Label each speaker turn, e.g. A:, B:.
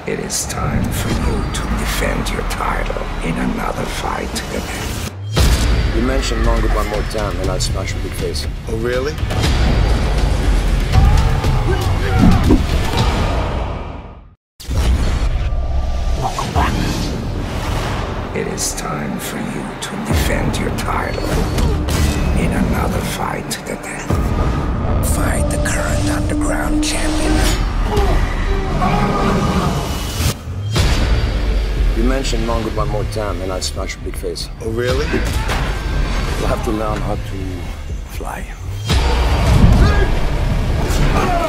A: It is time for you to defend your title in another fight to the death.
B: You mentioned Mongo one more time and I'd smash your big face.
C: Oh, really?
A: Welcome back. It is time for you to defend your title in another fight to the death. Fight the current underground champion.
B: You mentioned Mongo one more time and I'd smash your big face.
C: Oh, really?
B: You'll have to learn how to fly.